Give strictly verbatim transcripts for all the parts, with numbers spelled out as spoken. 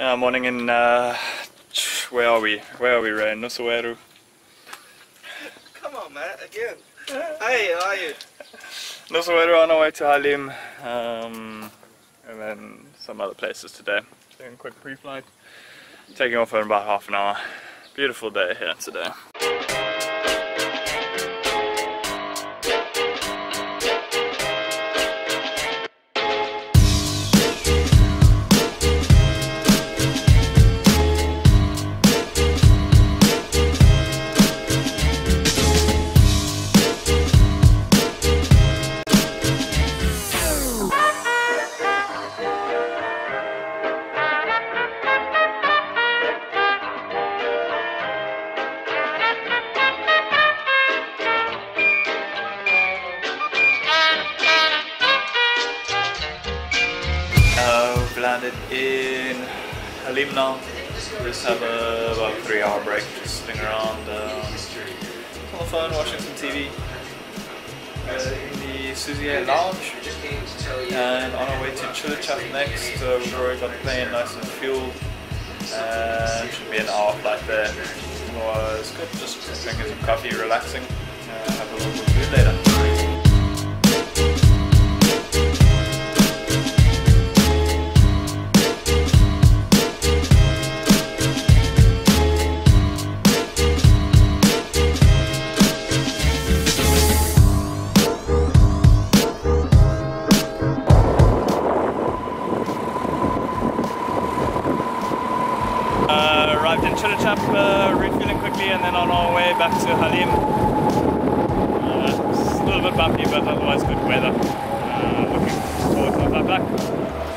Yeah, morning in, uh, where are we? Where are we, Ray? Nusa Weru. Come on, Matt, again. Hey, how are you? Nusa Weru on our way to Halim, um, and then some other places today. Doing a quick pre-flight. Taking off in about half an hour. Beautiful day here today. Landed in Halim now. We just have a about three hour break, just sitting around um, on the phone watching some T V uh, in the C two oh eight lounge, and on our way to Chillicothe next. So we've already got the plane nice and fueled, and should be an hour flight there. Otherwise good, just drinking some coffee, relaxing, uh, have a little bit of food later. Uh, arrived in Chillicothe, uh, refueling quickly, and then on our way back to Halim. Uh, it's a little bit bumpy, but otherwise good weather. Uh, looking forward to our back.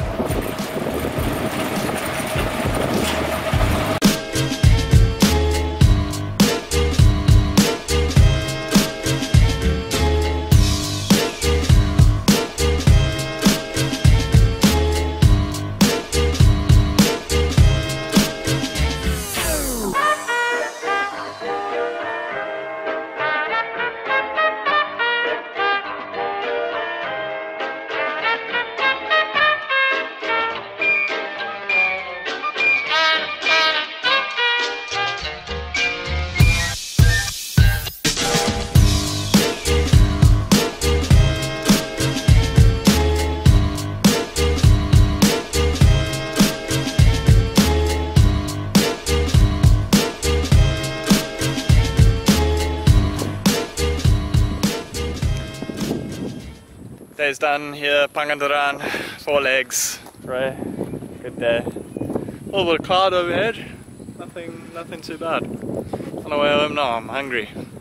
Day's done here, Pangandaran, four legs, right? Good day. A little bit of cloud overhead, nothing, nothing too bad. On the way home now, I'm hungry.